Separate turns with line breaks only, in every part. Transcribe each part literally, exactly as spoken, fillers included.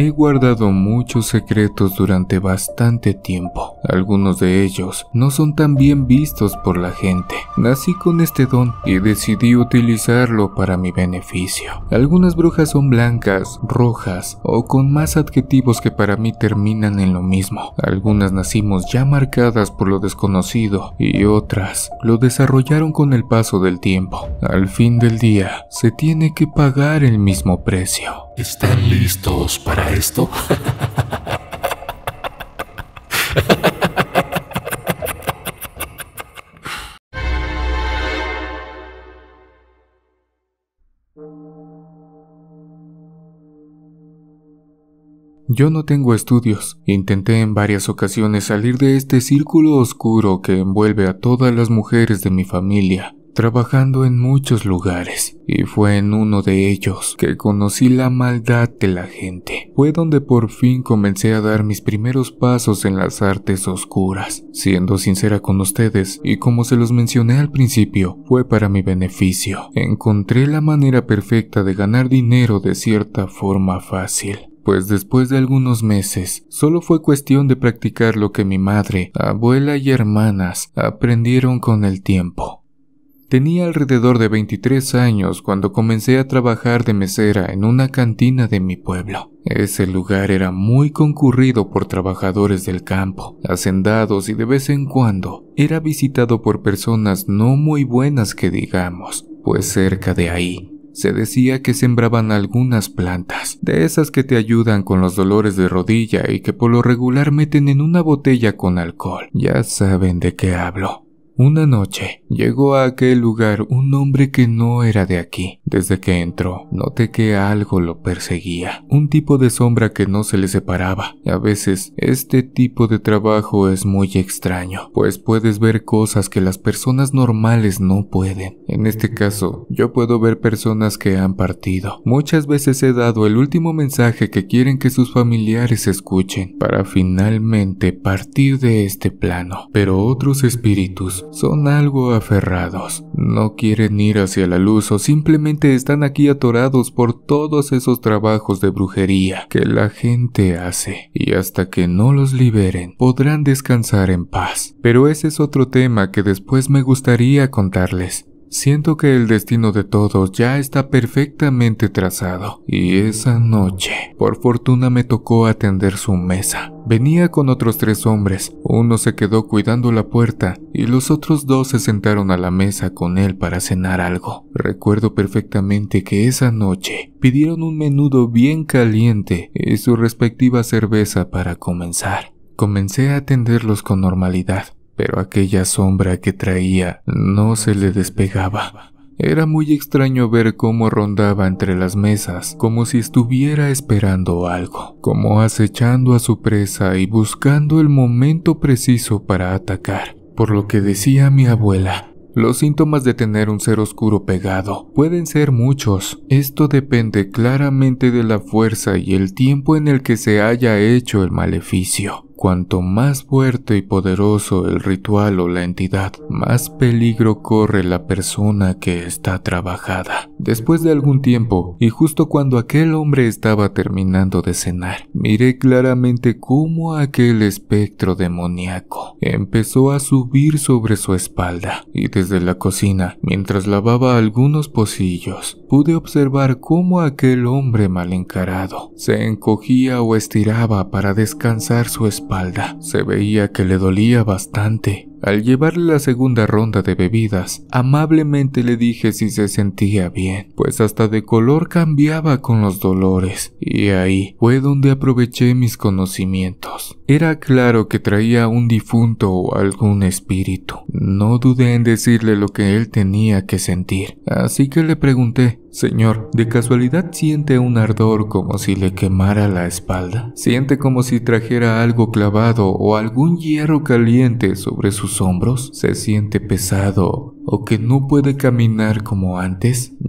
He guardado muchos secretos durante bastante tiempo. Algunos de ellos no son tan bien vistos por la gente. Nací con este don y decidí utilizarlo para mi beneficio. Algunas brujas son blancas, rojas o con más adjetivos que para mí terminan en lo mismo. Algunas nacimos ya marcadas por lo desconocido y otras lo desarrollaron con el paso del tiempo. Al fin del día, se tiene que pagar el mismo precio.
¿Están listos para esto?
Yo no tengo estudios. Intenté en varias ocasiones salir de este círculo oscuro que envuelve a todas las mujeres de mi familia, trabajando en muchos lugares, y fue en uno de ellos que conocí la maldad de la gente. Fue donde por fin comencé a dar mis primeros pasos en las artes oscuras. Siendo sincera con ustedes, y como se los mencioné al principio, fue para mi beneficio. Encontré la manera perfecta de ganar dinero de cierta forma fácil. Pues después de algunos meses, solo fue cuestión de practicar lo que mi madre, abuela y hermanas aprendieron con el tiempo. Tenía alrededor de veintitrés años cuando comencé a trabajar de mesera en una cantina de mi pueblo. Ese lugar era muy concurrido por trabajadores del campo, hacendados, y de vez en cuando era visitado por personas no muy buenas que digamos, pues cerca de ahí se decía que sembraban algunas plantas, de esas que te ayudan con los dolores de rodilla y que por lo regular meten en una botella con alcohol. Ya saben de qué hablo. Una noche, llegó a aquel lugar un hombre que no era de aquí. Desde que entró, noté que algo lo perseguía, un tipo de sombra que no se le separaba. A veces, este tipo de trabajo es muy extraño, pues puedes ver cosas que las personas normales no pueden. En este caso, yo puedo ver personas que han partido. Muchas veces he dado el último mensaje que quieren que sus familiares escuchen, para finalmente partir de este plano. Pero otros espíritus son algo aferrados, no quieren ir hacia la luz o simplemente están aquí atorados por todos esos trabajos de brujería que la gente hace, y hasta que no los liberen podrán descansar en paz. Pero ese es otro tema que después me gustaría contarles. Siento que el destino de todos ya está perfectamente trazado, y esa noche, por fortuna, me tocó atender su mesa. Venía con otros tres hombres, uno se quedó cuidando la puerta y los otros dos se sentaron a la mesa con él para cenar algo. Recuerdo perfectamente que esa noche pidieron un menudo bien caliente y su respectiva cerveza para comenzar. Comencé a atenderlos con normalidad, pero aquella sombra que traía no se le despegaba. Era muy extraño ver cómo rondaba entre las mesas, como si estuviera esperando algo, como acechando a su presa y buscando el momento preciso para atacar. Por lo que decía mi abuela, los síntomas de tener un ser oscuro pegado pueden ser muchos. Esto depende claramente de la fuerza y el tiempo en el que se haya hecho el maleficio. Cuanto más fuerte y poderoso el ritual o la entidad, más peligro corre la persona que está trabajada. Después de algún tiempo, y justo cuando aquel hombre estaba terminando de cenar, miré claramente cómo aquel espectro demoníaco empezó a subir sobre su espalda, y desde la cocina, mientras lavaba algunos pocillos, pude observar cómo aquel hombre mal encarado se encogía o estiraba para descansar su espalda. Se veía que le dolía bastante. Al llevarle la segunda ronda de bebidas, amablemente le dije si se sentía bien, pues hasta de color cambiaba con los dolores, y ahí fue donde aproveché mis conocimientos. Era claro que traía un difunto o algún espíritu. No dudé en decirle lo que él tenía que sentir, así que le pregunté: «Señor, ¿de casualidad siente un ardor como si le quemara la espalda? ¿Siente como si trajera algo clavado o algún hierro caliente sobre sus hombros? ¿Se siente pesado o que no puede caminar como antes?»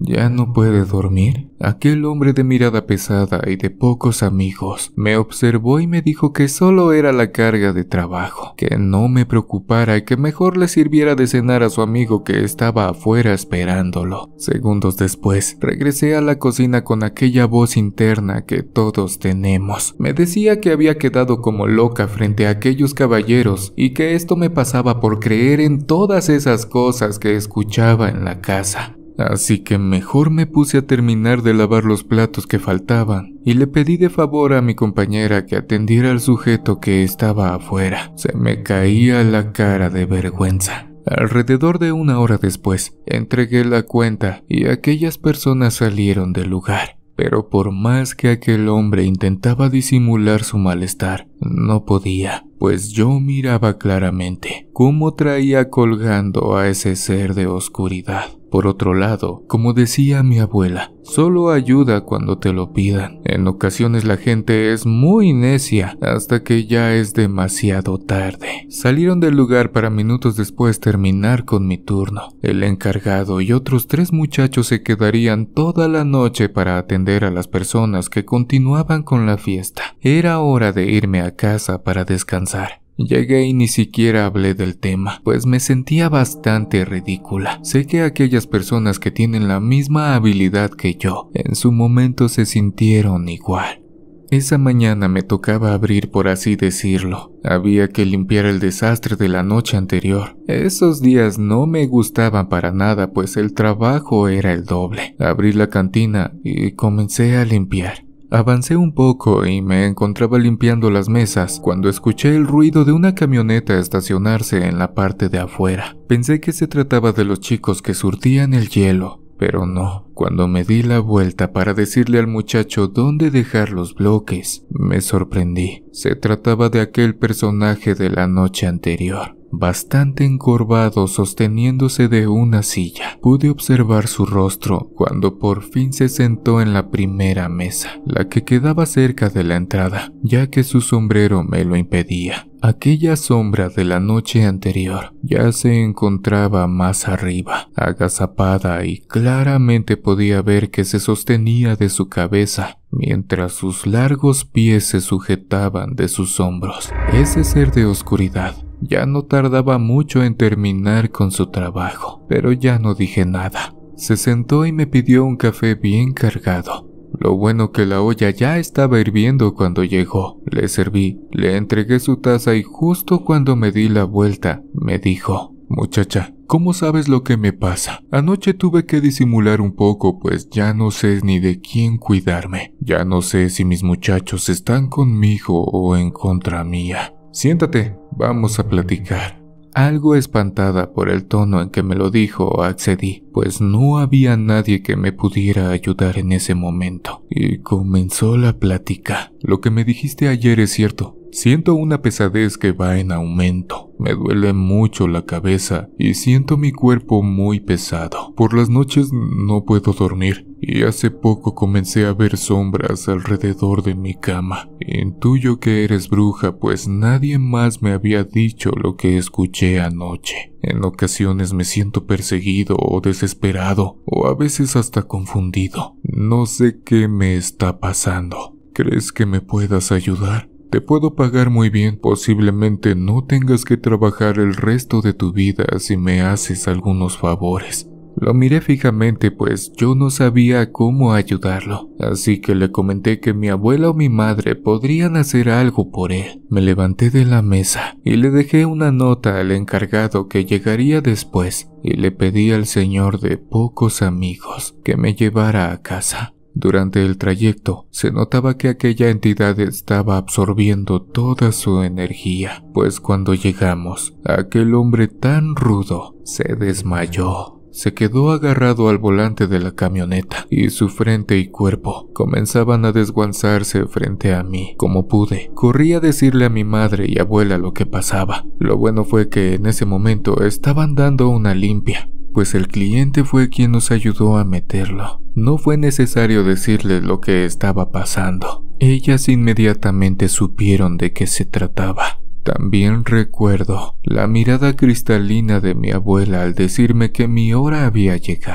¿Ya no puede dormir? Aquel hombre de mirada pesada y de pocos amigos me observó y me dijo que solo era la carga de trabajo, que no me preocupara y que mejor le sirviera de cenar a su amigo que estaba afuera esperándolo. Segundos después, regresé a la cocina con aquella voz interna que todos tenemos. Me decía que había quedado como loca frente a aquellos caballeros y que esto me pasaba por creer en todas esas cosas que escuchaba en la casa. Así que mejor me puse a terminar de lavar los platos que faltaban y le pedí de favor a mi compañera que atendiera al sujeto que estaba afuera. Se me caía la cara de vergüenza. Alrededor de una hora después, entregué la cuenta y aquellas personas salieron del lugar. Pero por más que aquel hombre intentaba disimular su malestar, no podía, pues yo miraba claramente cómo traía colgando a ese ser de oscuridad. Por otro lado, como decía mi abuela, solo ayuda cuando te lo pidan. En ocasiones la gente es muy necia hasta que ya es demasiado tarde. Salieron del lugar para minutos después terminar con mi turno. El encargado y otros tres muchachos se quedarían toda la noche para atender a las personas que continuaban con la fiesta. Era hora de irme a casa para descansar. Llegué y ni siquiera hablé del tema, pues me sentía bastante ridícula. Sé que aquellas personas que tienen la misma habilidad que yo, en su momento se sintieron igual. Esa mañana me tocaba abrir, por así decirlo. Había que limpiar el desastre de la noche anterior. Esos días no me gustaban para nada, pues el trabajo era el doble. Abrí la cantina y comencé a limpiar. Avancé un poco y me encontraba limpiando las mesas cuando escuché el ruido de una camioneta estacionarse en la parte de afuera. Pensé que se trataba de los chicos que surtían el hielo, pero no. Cuando me di la vuelta para decirle al muchacho dónde dejar los bloques, me sorprendí. Se trataba de aquel personaje de la noche anterior, bastante encorvado, sosteniéndose de una silla. Pude observar su rostro cuando por fin se sentó en la primera mesa, la que quedaba cerca de la entrada, ya que su sombrero me lo impedía. Aquella sombra de la noche anterior ya se encontraba más arriba, agazapada, y claramente podía ver que se sostenía de su cabeza, mientras sus largos pies se sujetaban de sus hombros. Ese ser de oscuridad ya no tardaba mucho en terminar con su trabajo, pero ya no dije nada. Se sentó y me pidió un café bien cargado. Lo bueno que la olla ya estaba hirviendo cuando llegó. Le serví, le entregué su taza y justo cuando me di la vuelta, me dijo: «Muchacha, ¿cómo sabes lo que me pasa? Anoche tuve que disimular un poco, pues ya no sé ni de quién cuidarme. Ya no sé si mis muchachos están conmigo o en contra mía. Siéntate, vamos a platicar». Algo espantada por el tono en que me lo dijo, accedí, pues no había nadie que me pudiera ayudar en ese momento. Y comenzó la plática. «Lo que me dijiste ayer es cierto. Siento una pesadez que va en aumento. Me duele mucho la cabeza y siento mi cuerpo muy pesado. Por las noches no puedo dormir y hace poco comencé a ver sombras alrededor de mi cama. Intuyo que eres bruja, pues nadie más me había dicho lo que escuché anoche. En ocasiones me siento perseguido o desesperado, o a veces hasta confundido. No sé qué me está pasando. ¿Crees que me puedas ayudar? Te puedo pagar muy bien, posiblemente no tengas que trabajar el resto de tu vida si me haces algunos favores». Lo miré fijamente, pues yo no sabía cómo ayudarlo, así que le comenté que mi abuela o mi madre podrían hacer algo por él. Me levanté de la mesa y le dejé una nota al encargado que llegaría después, y le pedí al señor de pocos amigos que me llevara a casa. Durante el trayecto, se notaba que aquella entidad estaba absorbiendo toda su energía, pues cuando llegamos, aquel hombre tan rudo se desmayó. Se quedó agarrado al volante de la camioneta y su frente y cuerpo comenzaban a desguazarse frente a mí. Como pude, corrí a decirle a mi madre y abuela lo que pasaba. Lo bueno fue que en ese momento estaban dando una limpia, pues el cliente fue quien nos ayudó a meterlo. No fue necesario decirle lo que estaba pasando. Ellas inmediatamente supieron de qué se trataba. También recuerdo la mirada cristalina de mi abuela al decirme que mi hora había llegado, que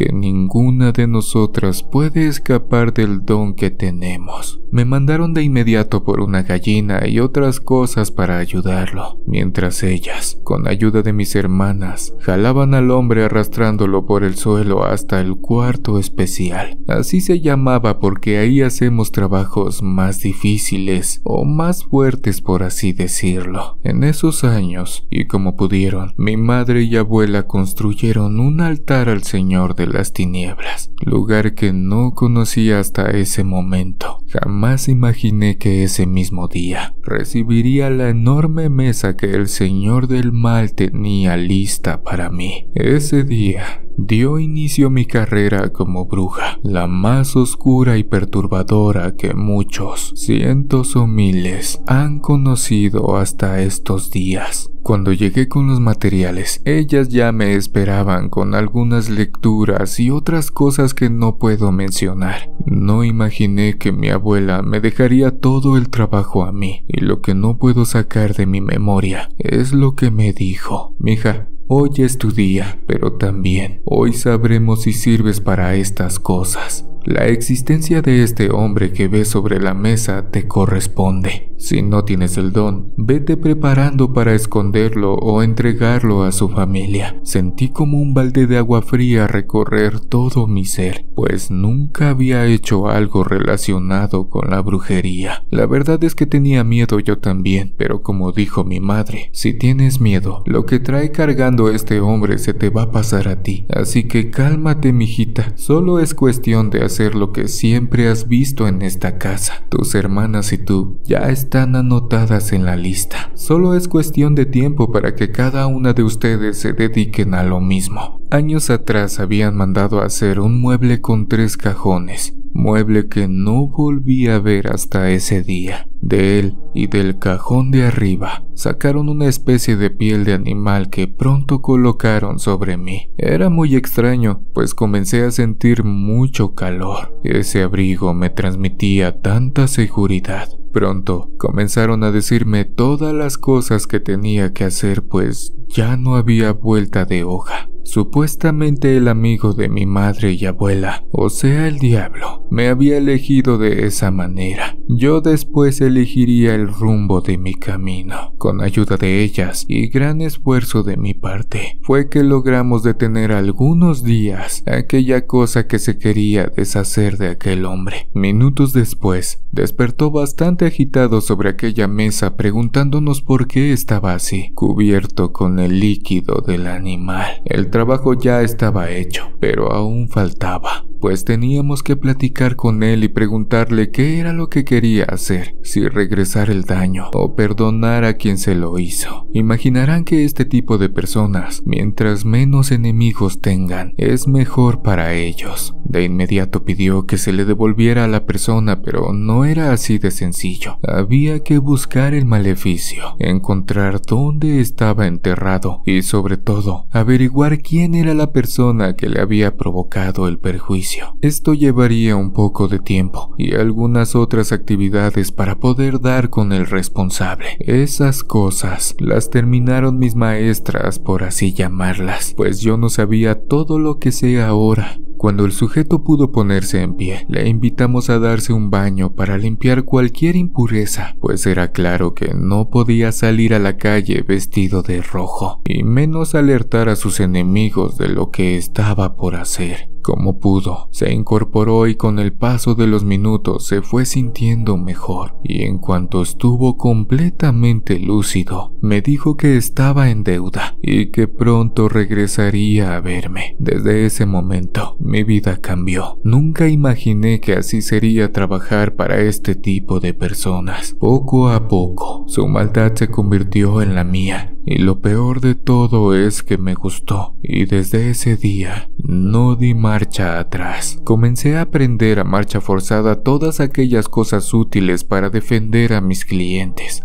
que ninguna de nosotras puede escapar del don que tenemos. Me mandaron de inmediato por una gallina y otras cosas para ayudarlo, mientras ellas, con ayuda de mis hermanas, jalaban al hombre arrastrándolo por el suelo hasta el cuarto especial. Así se llamaba porque ahí hacemos trabajos más difíciles o más fuertes, por así decirlo. En esos años, y como pudieron, mi madre y abuela construyeron un altar al Señor de las Tinieblas, lugar que no conocía hasta ese momento. Jamás imaginé que ese mismo día recibiría la enorme mesa que el Señor del Mal tenía lista para mí. Ese día dio inicio mi carrera como bruja, la más oscura y perturbadora que muchos, cientos o miles, han conocido hasta estos días. Cuando llegué con los materiales, ellas ya me esperaban con algunas lecturas y otras cosas que no puedo mencionar. No imaginé que mi abuela me dejaría todo el trabajo a mí, y lo que no puedo sacar de mi memoria es lo que me dijo: mija, hoy es tu día, pero también hoy sabremos si sirves para estas cosas. La existencia de este hombre que ves sobre la mesa te corresponde. Si no tienes el don, vete preparando para esconderlo o entregarlo a su familia. Sentí como un balde de agua fría recorrer todo mi ser, pues nunca había hecho algo relacionado con la brujería. La verdad es que tenía miedo yo también, pero como dijo mi madre, si tienes miedo, lo que trae cargando este hombre se te va a pasar a ti. Así que cálmate, mijita, solo es cuestión de hacer hacer lo que siempre has visto en esta casa. Tus hermanas y tú ya están anotadas en la lista. Solo es cuestión de tiempo para que cada una de ustedes se dediquen a lo mismo. Años atrás habían mandado a hacer un mueble con tres cajones, mueble que no volví a ver hasta ese día. De él y del cajón de arriba sacaron una especie de piel de animal que pronto colocaron sobre mí. Era muy extraño, pues comencé a sentir mucho calor. Ese abrigo me transmitía tanta seguridad. Pronto comenzaron a decirme todas las cosas que tenía que hacer, pues ya no había vuelta de hoja. Supuestamente el amigo de mi madre y abuela, o sea el diablo, me había elegido de esa manera. Yo después elegiría el rumbo de mi camino. Con ayuda de ellas y gran esfuerzo de mi parte, fue que logramos detener algunos días aquella cosa que se quería deshacer de aquel hombre. Minutos después, despertó bastante agitado sobre aquella mesa preguntándonos por qué estaba así, cubierto con el líquido del animal. El trabajo ya estaba hecho, pero aún faltaba, pues teníamos que platicar con él y preguntarle qué era lo que quería hacer, si regresar el daño o perdonar a quien se lo hizo. Imaginarán que este tipo de personas, mientras menos enemigos tengan, es mejor para ellos. De inmediato pidió que se le devolviera a la persona, pero no era así de sencillo. Había que buscar el maleficio, encontrar dónde estaba enterrado y, sobre todo, averiguar quién era la persona que le había provocado el perjuicio. Esto llevaría un poco de tiempo y algunas otras actividades para poder dar con el responsable. Esas cosas las terminaron mis maestras, por así llamarlas, pues yo no sabía todo lo que sé ahora. Cuando el sujeto pudo ponerse en pie, le invitamos a darse un baño para limpiar cualquier impureza, pues era claro que no podía salir a la calle vestido de rojo, y menos alertar a sus enemigos de lo que estaba por hacer. Como pudo, se incorporó y con el paso de los minutos se fue sintiendo mejor, y en cuanto estuvo completamente lúcido, me dijo que estaba en deuda y que pronto regresaría a verme. Desde ese momento, mi vida cambió. Nunca imaginé que así sería trabajar para este tipo de personas. Poco a poco, su maldad se convirtió en la mía, y lo peor de todo es que me gustó, y desde ese día no di marcha atrás. Comencé a aprender a marcha forzada todas aquellas cosas útiles para defender a mis clientes.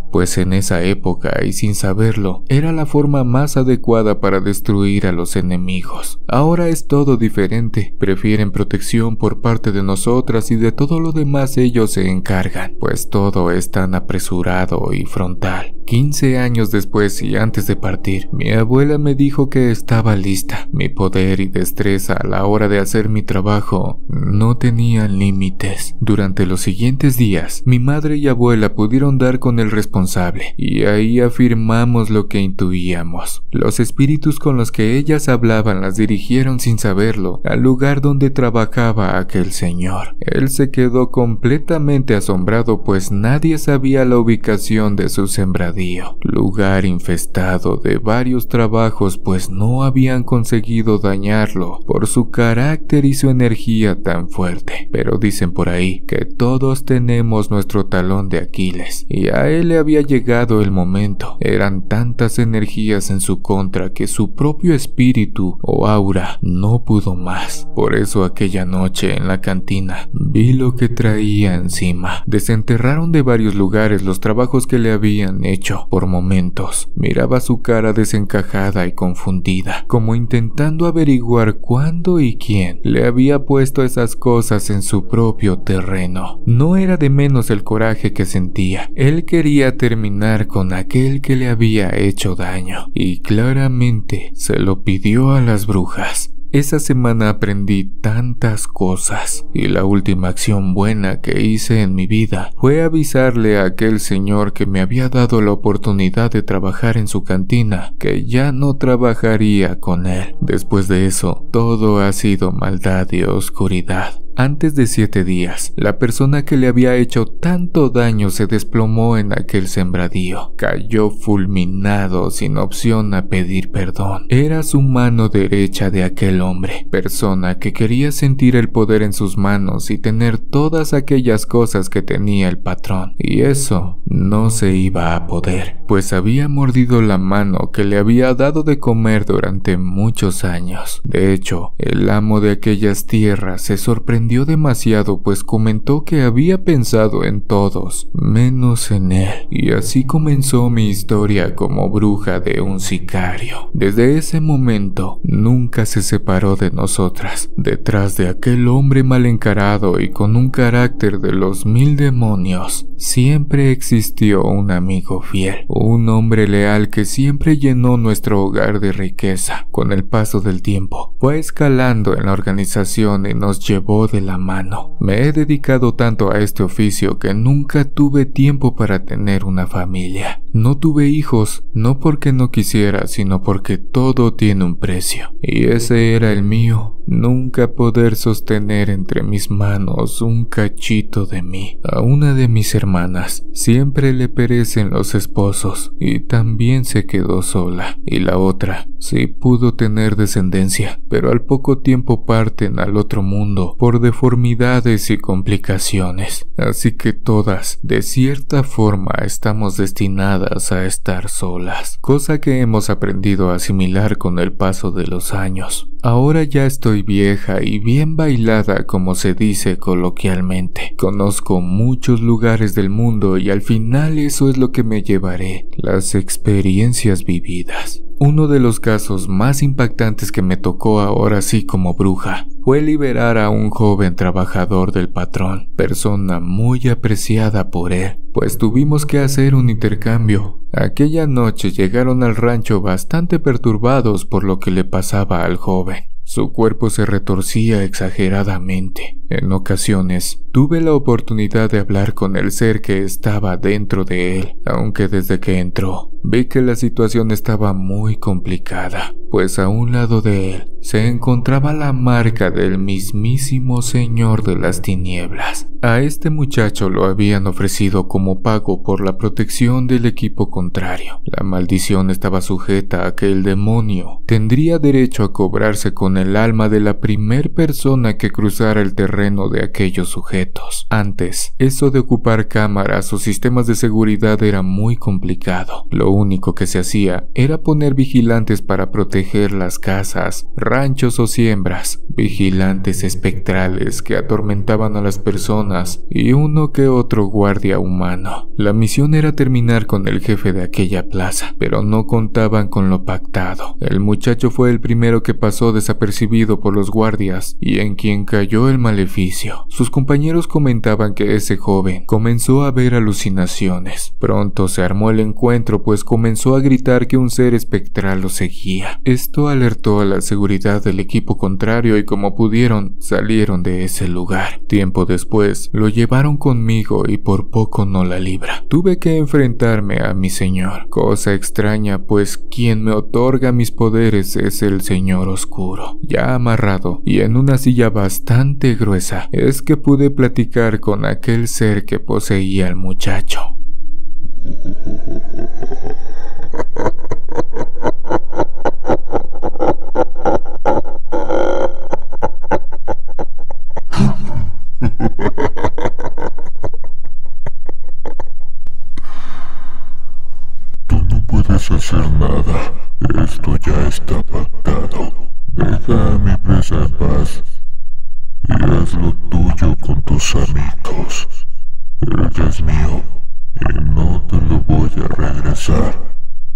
pues en esa época y sin saberlo, era la forma más adecuada para destruir a los enemigos. Ahora es todo diferente, prefieren protección por parte de nosotras y de todo lo demás ellos se encargan, pues todo es tan apresurado y frontal. quince años después y antes de partir, mi abuela me dijo que estaba lista. Mi poder y destreza a la hora de hacer mi trabajo no tenían límites. Durante los siguientes días, mi madre y abuela pudieron dar con el responsable, y ahí afirmamos lo que intuíamos. Los espíritus con los que ellas hablaban las dirigieron sin saberlo al lugar donde trabajaba aquel señor. Él se quedó completamente asombrado, pues nadie sabía la ubicación de su sembradío. Lugar infestado de varios trabajos, pues no habían conseguido dañarlo por su carácter y su energía tan fuerte. Pero dicen por ahí que todos tenemos nuestro talón de Aquiles, y a él le había llegado el momento. Eran tantas energías en su contra que su propio espíritu o aura no pudo más. Por eso aquella noche en la cantina vi lo que traía encima. Desenterraron de varios lugares los trabajos que le habían hecho. Por momentos miraba su cara desencajada y confundida, como intentando averiguar cuándo y quién le había puesto esas cosas en su propio terreno. No era de menos el coraje que sentía. Él quería terminar con aquel que le había hecho daño, y claramente se lo pidió a las brujas. Esa semana aprendí tantas cosas, y la última acción buena que hice en mi vida fue avisarle a aquel señor que me había dado la oportunidad de trabajar en su cantina que ya no trabajaría con él. Después de eso, todo ha sido maldad y oscuridad. Antes de siete días, la persona que le había hecho tanto daño se desplomó en aquel sembradío. Cayó fulminado sin opción a pedir perdón. Era su mano derecha de aquel hombre, persona que quería sentir el poder en sus manos y tener todas aquellas cosas que tenía el patrón. Y eso no se iba a poder, pues había mordido la mano que le había dado de comer durante muchos años. De hecho, el amo de aquellas tierras se sorprendió demasiado, pues comentó que había pensado en todos menos en él, y así comenzó mi historia como bruja de un sicario. Desde ese momento nunca se separó de nosotras. Detrás de aquel hombre mal encarado y con un carácter de los mil demonios, siempre existió un amigo fiel, un hombre leal que siempre llenó nuestro hogar de riqueza. Con el paso del tiempo fue escalando en la organización y nos llevó de la mano. Me he dedicado tanto a este oficio que nunca tuve tiempo para tener una familia. No tuve hijos, no porque no quisiera, sino porque todo tiene un precio, y ese era el mío. Nunca poder sostener entre mis manos un cachito de mí. A una de mis hermanas siempre le perecen los esposos y también se quedó sola, y la otra sí pudo tener descendencia, pero al poco tiempo parten al otro mundo por deformidades y complicaciones. Así que todas, de cierta forma, estamos destinadas a estar solas, cosa que hemos aprendido a asimilar con el paso de los años. Ahora ya estoy vieja y bien bailada, como se dice coloquialmente. Conozco muchos lugares del mundo y al final eso es lo que me llevaré, las experiencias vividas. Uno de los casos más impactantes que me tocó ahora sí como bruja fue liberar a un joven trabajador del patrón, persona muy apreciada por él, pues tuvimos que hacer un intercambio. Aquella noche llegaron al rancho bastante perturbados por lo que le pasaba al joven. Su cuerpo se retorcía exageradamente. En ocasiones, tuve la oportunidad de hablar con el ser que estaba dentro de él, aunque desde que entró, vi que la situación estaba muy complicada, pues a un lado de él se encontraba la marca del mismísimo Señor de las Tinieblas. A este muchacho lo habían ofrecido como pago por la protección del equipo contrario. La maldición estaba sujeta a que el demonio tendría derecho a cobrarse con el alma de la primer persona que cruzara el terreno de aquellos sujetos. Antes, eso de ocupar cámaras o sistemas de seguridad era muy complicado. Lo único que se hacía era poner vigilantes para proteger las casas, ranchos o siembras, vigilantes espectrales que atormentaban a las personas personas y uno que otro guardia humano. La misión era terminar con el jefe de aquella plaza, pero no contaban con lo pactado. El muchacho fue el primero que pasó desapercibido por los guardias y en quien cayó el maleficio. Sus compañeros comentaban que ese joven comenzó a ver alucinaciones. Pronto se armó el encuentro, pues comenzó a gritar que un ser espectral lo seguía. Esto alertó a la seguridad del equipo contrario y como pudieron salieron de ese lugar. Tiempo después lo llevaron conmigo y por poco no la libra. Tuve que enfrentarme a mi señor, cosa extraña pues quien me otorga mis poderes es el señor oscuro. Ya amarrado y en una silla bastante gruesa es que pude platicar con aquel ser que poseía al muchacho.
Tú no puedes hacer nada. Esto ya está pactado. Deja a mi presa en paz y haz lo tuyo con tus amigos. Ella es mío y no te lo voy a regresar.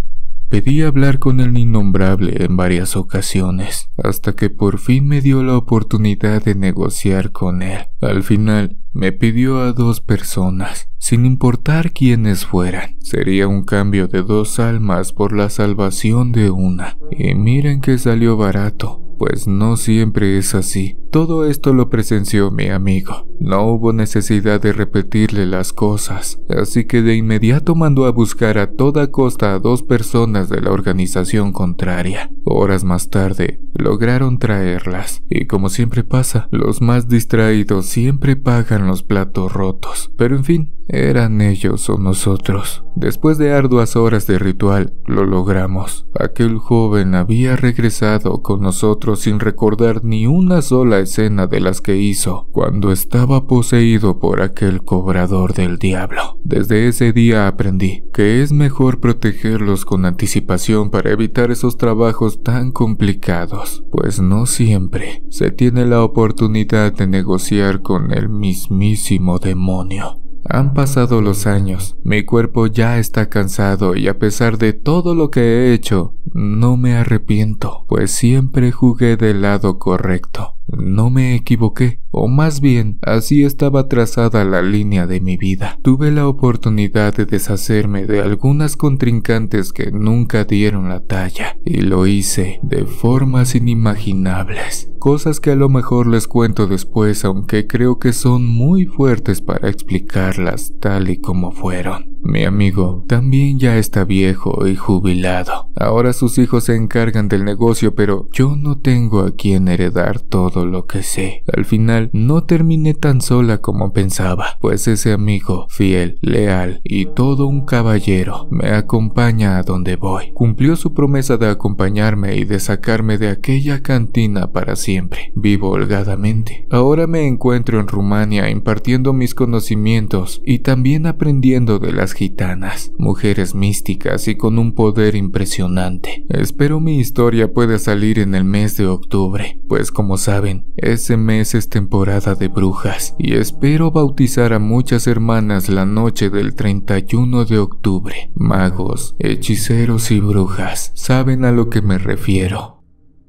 Pedí hablar con el innombrable en varias ocasiones, hasta que por fin me dio la oportunidad de negociar con él. Al final, me pidió a dos personas, sin importar quiénes fueran. Sería un cambio de dos almas por la salvación de una. Y miren que salió barato, pues no siempre es así. Todo esto lo presenció mi amigo. No hubo necesidad de repetirle las cosas, así que de inmediato mandó a buscar a toda costa a dos personas de la organización contraria. Horas más tarde, lograron traerlas, y como siempre pasa, los más distraídos siempre pagan los platos rotos. Pero en fin, eran ellos o nosotros. Después de arduas horas de ritual, lo logramos. Aquel joven había regresado con nosotros sin recordar ni una sola escena de las que hizo cuando estaba poseído por aquel cobrador del diablo. Desde ese día aprendí que es mejor protegerlos con anticipación para evitar esos trabajos tan complicados, pues no siempre se tiene la oportunidad de negociar con el mismísimo demonio. Han pasado los años, mi cuerpo ya está cansado y a pesar de todo lo que he hecho, no me arrepiento, pues siempre jugué del lado correcto. No me equivoqué, o más bien, así estaba trazada la línea de mi vida. Tuve la oportunidad de deshacerme de algunas contrincantes que nunca dieron la talla, y lo hice de formas inimaginables. Cosas que a lo mejor les cuento después, aunque creo que son muy fuertes para explicarlas tal y como fueron. Mi amigo también ya está viejo y jubilado. Ahora sus hijos se encargan del negocio, pero yo no tengo a quien heredar todo lo que sé. Al final no terminé tan sola como pensaba, pues ese amigo fiel, leal y todo un caballero me acompaña a donde voy. Cumplió su promesa de acompañarme y de sacarme de aquella cantina para siempre. Vivo holgadamente. Ahora me encuentro en Rumania impartiendo mis conocimientos y también aprendiendo de las gitanas, mujeres místicas y con un poder impresionante. Espero mi historia pueda salir en el mes de octubre, pues como saben, ese mes es temporada de brujas y espero bautizar a muchas hermanas la noche del treinta y uno de octubre. Magos, hechiceros y brujas saben a lo que me refiero.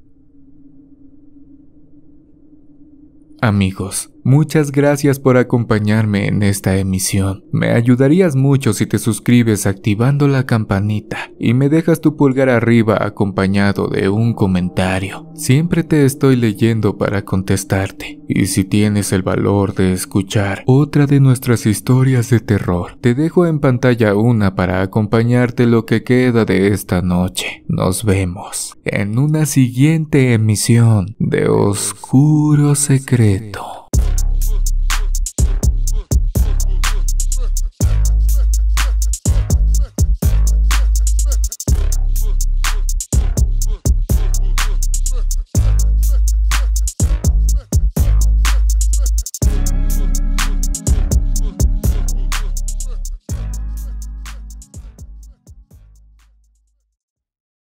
Amigos, muchas gracias por acompañarme en esta emisión. Me ayudarías mucho si te suscribes activando la campanita y me dejas tu pulgar arriba acompañado de un comentario. Siempre te estoy leyendo para contestarte. Y si tienes el valor de escuchar otra de nuestras historias de terror, te dejo en pantalla una para acompañarte lo que queda de esta noche. Nos vemos en una siguiente emisión de Oscuro Secreto.